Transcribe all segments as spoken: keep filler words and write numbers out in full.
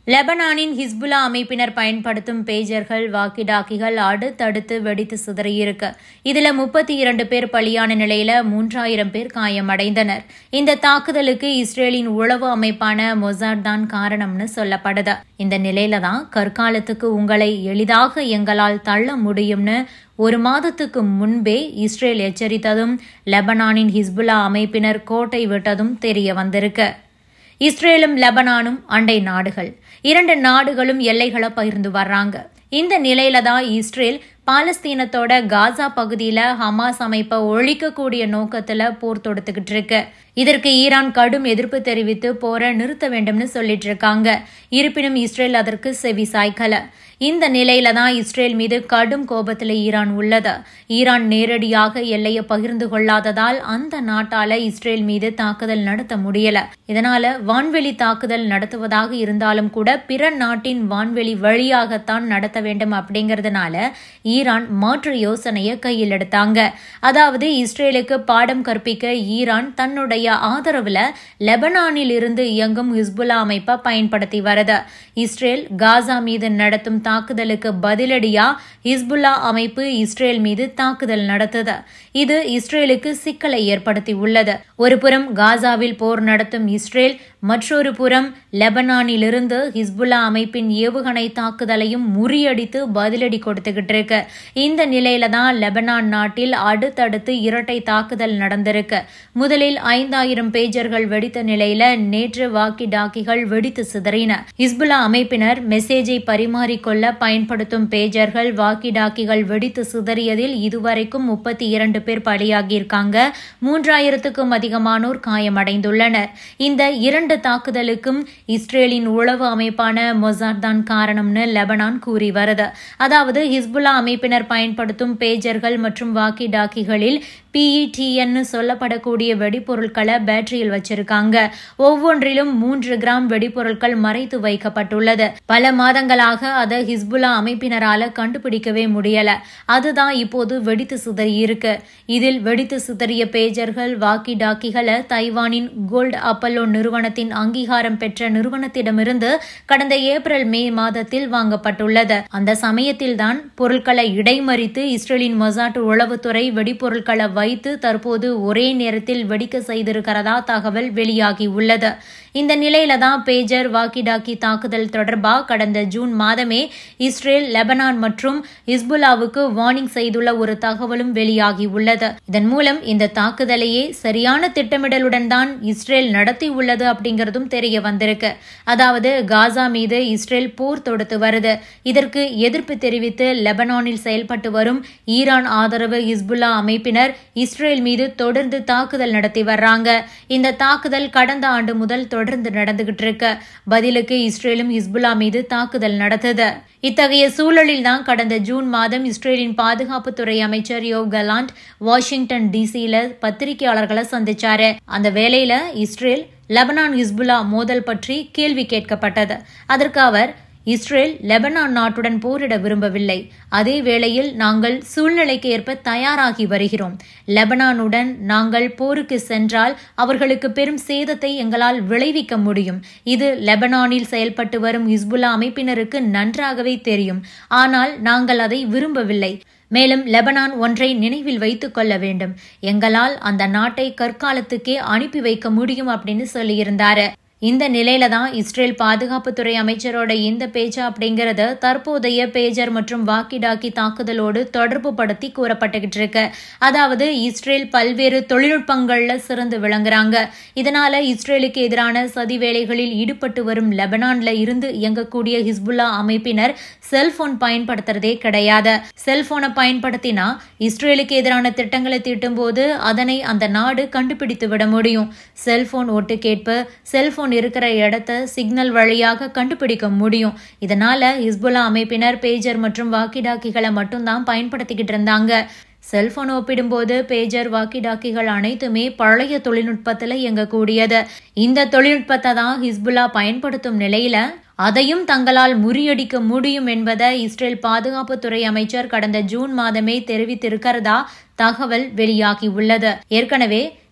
லெபனானின் Hezbollah அமைப்பினர் பயன்படுத்தும் பேஜர்கள் வாக்கி-டாக்கிகள் அடுத்தடுத்து வெடித்து சிதறியிருக்கு. இதுல முப்பத்தி இரண்டு பேர் பலியான நிலையில மூன்றாயிரம் பேர் காயமடைந்தனர். இந்த தாக்குதலுக்கு இஸ்ரேலின் உளவு அமைப்பான மொசாட் தான் காரணம்னு சொல்லப்படுது. இந்த நிலையில தான் கற்காலத்துக்கு உங்களை எளிதாக எங்களால் தள்ள முடியும்னு ஒரு மாதத்துக்கு முன்பே இஸ்ரேல் எச்சரித்ததும் லெபனானின் ஹிஸ்புல்லா அமைப்பினர் கோட்டை விட்டதும் தெரிய வந்திருக்கு. இஸ்ரேலும் லெபனானும் அண்டை நாடுகள். இரண்டு நாடுகளும் எல்லைகளை பகிர்ந்து வர்றாங்க. இந்த நிலையில தான் இஸ்ரேல் பாலஸ்தீனத்தோட காசா பகுதியில ஹமாஸ் அமைப்பை ஒழிக்கக்கூடிய நோக்கத்துல போர் தொடுத்துக்கிட்டு இருக்கு. இதற்கு ஈரான் கடும் எதிர்ப்பு தெரிவித்து போரை நிறுத்த வேண்டும்னு சொல்லிட்டு இருக்காங்க. இருப்பினும் இஸ்ரேல் அதற்கு செவி சாய்க்கல. இந்த நிலையில தான் இஸ்ரேல் மீது கடும் கோபத்தில் ஈரான் உள்ளது. ஈரான் நேரடியாக எல்லையை பகிர்ந்து கொள்ளாததால் அந்த நாட்டால இஸ்ரேல் மீது தாக்குதல் நடத்த முடியல. இதனால வான்வெளி தாக்குதல் நடத்துவதாக இருந்தாலும் கூட பிற நாட்டின் வான்வெளி வழியாகத்தான் நடத்த வேண்டும் அப்படிங்கறதுனால ஈரான் மாற்று யோசனையை கையில் எடுத்தாங்க. அதாவது இஸ்ரேலுக்கு பாடம் கற்பிக்க ஈரான் தன்னுடைய ஆதரவுல லெபனானில் இருந்து இயங்கும் ஹிஸ்புல்லா அமைப்பை பயன்படுத்தி வருது. இஸ்ரேல் காசா மீது நடத்தும் தாக்குதலுக்கு பதிலடியா ஹிஸ்புல்லா அமைப்பு இஸ்ரேல் மீது தாக்குதல் நடத்தது. இது இஸ்ரேலுக்கு சிக்கலை ஏற்படுத்தி உள்ளது. ஒருபுறம் காசாவில் போர் நடத்தும் இஸ்ரேல், மற்றொரு புறம் லெபனானிலிருந்து ஹிஸ்புல்லா அமைப்பின் ஏவுகணை தாக்குதலையும் முறியடித்து பதிலடி கொடுத்துக்கிட்டு இருக்கு. இந்த நிலையில தான் லெபனான் நாட்டில் அடுத்தடுத்து இரட்டை தாக்குதல் நடந்திருக்கு. முதலில் ஐந்தாயிரம் பேஜர்கள் வெடித்த நிலையில நேற்று வாக்கி டாக்கிகள் வெடித்து சிதறின. ஹிஸ்புல்லா அமைப்பினர் மெசேஜை பரிமாறிக்கொள்ள பயன்படுத்தும் பேஜர்கள் வாக்கி டாக்கிகள் வெடித்து சிதறியதில் இதுவரைக்கும் முப்பத்தி இரண்டு பேர் பலியாகியிருக்காங்க. மூன்றாயிரத்துக்கும் அதிகமானோர் காயமடைந்துள்ளனர். இந்த இரண்டு தாக்குதலுக்கும் இஸ்ரேலின் உளவு அமைப்பான மொசாட் தான் காரணம்னு லெபனான் கூறி வருது. அதாவது ஹிஸ்புல்லா அமைப்பினர் பயன்படுத்தும் பேஜர்கள் மற்றும் வாக்கி டாக்கிகளில் பிஇடிஎன் சொல்லப்படக்கூடிய வெடிப்பொருட்களை பேட்டரியில் வச்சிருக்காங்க. ஒவ்வொன்றிலும் மூன்று கிராம் வெடிப்பொருட்கள் மறைத்து வைக்கப்பட்டுள்ளது. பல மாதங்களாக அதை ஹிஸ்புல்லா அமைப்பினரால கண்டுபிடிக்கவே முடியல. அதுதான் இப்போது வெடித்து சிதறி இருக்கு. இதில் வெடித்து சிதறிய பேஜர்கள் வாக்கி டாக்கிகளை தைவானின் கோல்ட் அப்பல்லோ நிறுவனத்தின் அங்கீகாரம் பெற்ற நிறுவனத்திடமிருந்து கடந்த ஏப்ரல் மே மாதத்தில் வாங்கப்பட்டுள்ளது. அந்த சமயத்தில் தான் பொருட்களை இடைமறித்து இஸ்ரேலின் மொசாட் உளவுத்துறை வெடிப்பொருட்களை வைத்து தற்போது ஒரே நேரத்தில் வெடிக்க செய்திருக்கிறதா தகவல் வெளியாகி உள்ளது. இந்த நிலையில தான் பேஜர் வாக்கி டாக்கி தாக்குதல் தொடர்பாக கடந்த ஜூன் மாதமே இஸ்ரேல், லெபனான் மற்றும் ஹிஸ்புல்லாவுக்கு வார்னிங் செய்துள்ள ஒரு தகவலும் வெளியாகி உள்ளது. இதன் மூலம் இந்த தாக்குதலையே சரியான திட்டமிடலுடன் தான் இஸ்ரேல் நடத்தி உள்ளது அப்படிங்கிறதும் தெரிய வந்திருக்கு. அதாவது காசா மீது இஸ்ரேல் போர் தொடுத்து வருது. இதற்கு எதிர்ப்பு தெரிவித்து லெபனானில் செயல்பட்டு வரும் ஈரான் ஆதரவு ஹிஸ்புல்லா அமைப்பினர் இஸ்ரேல் மீது தொடர்ந்து தாக்குதல் நடத்தி வர்றாங்க. இந்த தாக்குதல் கடந்த ஆண்டு முதல் தொடர்ந்து நடந்துகிட்டு இருக்கு. பதிலுக்கு இஸ்ரேலும் ஹிஸ்புல்லா மீது தாக்குதல் நடத்தது. இத்தகைய சூழலில் தான் கடந்த ஜூன் மாதம் இஸ்ரேலின் பாதுகாப்புத்துறை அமைச்சர் யோவ் கலாண்ட் வாஷிங்டன் டிசியில பத்திரிகையாளர்களை சந்திச்சாரு. அந்த வேளையில இஸ்ரேல் லெபனான் ஹிஸ்புல்லா மோதல் பற்றி கேள்வி கேட்கப்பட்டது. அதற்கு அவர், இஸ்ரேல் லெபனான் நாட்டுடன் போரிட விரும்பவில்லை. அதே வேளையில் நாங்கள் சூழ்நிலைக்கு ஏற்ப தயாராகி வருகிறோம். லெபனானுடன் நாங்கள் போருக்கு சென்றால் அவர்களுக்கு பெரும் சேதத்தை எங்களால் விளைவிக்க முடியும். இது லெபனானில் செயல்பட்டு வரும் ஹிஸ்புல்லா அமைப்பினருக்கு நன்றாகவே தெரியும். ஆனால் நாங்கள் அதை விரும்பவில்லை. மேலும் லெபனான் ஒன்றை நினைவில் வைத்துக் கொள்ள வேண்டும். எங்களால் அந்த நாட்டை கற்காலத்துக்கே அனுப்பி வைக்க முடியும் அப்படின்னு சொல்லியிருந்தாரு. இந்த நிலையில தான் இஸ்ரேல் பாதுகாப்புத்துறை அமைச்சரோட இந்த பேச்சு அப்படிங்கறது தற்போதைய பேஜர் மற்றும் வாக்கி டாக்கி தாக்குதலோடு தொடர்பு படுத்தி கூறப்பட்டுகிட்டு இருக்கு. அதாவது இஸ்ரேல் பல்வேறு தொழில்நுட்பங்கள்ல சிறந்து விளங்குறாங்க. இதனால இஸ்ரேலுக்கு எதிரான சதி வேலைகளில் ஈடுபட்டு வரும் லெபனான்ல இருந்து இயங்கக்கூடிய ஹிஸ்புல்லா அமைப்பினர் செல்போன் பயன்படுத்துறதே கிடையாது. செல்போனை பயன்படுத்தினா இஸ்ரேலுக்கு எதிரான திட்டங்களை தீட்டும் போது அதனை அந்த நாடு கண்டுபிடித்து விட முடியும். செல்போன் ஒட்டு கேட்பு, செல்போன் இருக்கிற இடத்த சிக்னல் வழியாக கண்டுபிடிக்க முடியும். இதனால ஹிஸ்புல்லா அமைப்பினர் பேஜர் மற்றும் வாக்கி டாக்கிகளை மட்டும்தான் பயன்படுத்திக்கிட்டு இருந்தாங்க. செல்போன் ஒப்பிடும்போது பேஜர் வாக்கி டாக்கிகள் அனைத்துமே பழைய தொழில்நுட்பத்துல இயங்கக்கூடியது. இந்த தொழில்நுட்பத்தை தான் ஹிஸ்புல்லா பயன்படுத்தும் நிலையில அதையும் தங்களால் முறியடிக்க முடியும் என்பதை இஸ்ரேல் பாதுகாப்புத்துறை அமைச்சர் கடந்த ஜூன் மாதமே தெரிவித்திருக்கிறதா தகவல் வெளியாகி உள்ளது. ஏற்கனவே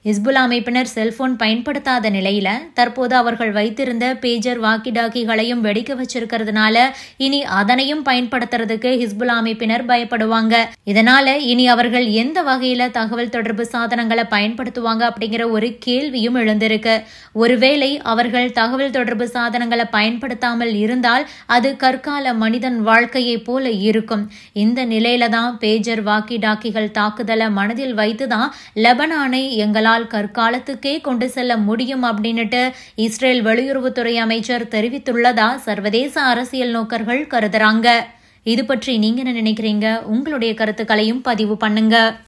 ஹிஸ்புல்லா அமைப்பினர் செல்போன் பயன்படுத்தாத நிலையில தற்போது அவர்கள் வைத்திருந்த பேஜர் வாக்கி டாக்கிகளையும் வெடிக்க வச்சிருக்கிறதுனால இனி அதனையும் பயன்படுத்துறதுக்கு ஹிஸ்புல்லா அமைப்பினர் பயப்படுவாங்க. இதனால இனி அவர்கள் எந்த வகையில தகவல் தொடர்பு சாதனங்களை பயன்படுத்துவாங்க அப்படிங்கிற ஒரு கேள்வியும் எழுந்திருக்கு. ஒருவேளை அவர்கள் தகவல் தொடர்பு சாதனங்களை பயன்படுத்தாமல் இருந்தால் அது கற்கால மனிதன் வாழ்க்கையை போல இருக்கும். இந்த நிலையில தான் பேஜர் வாக்கி டாக்கிகள் தாக்குதலை மனதில் வைத்துதான் லெபனானை எங்களால் கற்காலத்துக்கே கொண்டு செல்ல முடியும் அப்படின்னுட்டு இஸ்ரேல் வெளியுறவுத்துறை அமைச்சர் தெரிவித்துள்ளதா சர்வதேச அரசியல் நோக்கர்கள் கருதுறாங்க. இது பற்றி நீங்க என்ன நினைக்கிறீங்க? உங்களுடைய கருத்துக்களையும் பதிவு பண்ணுங்க.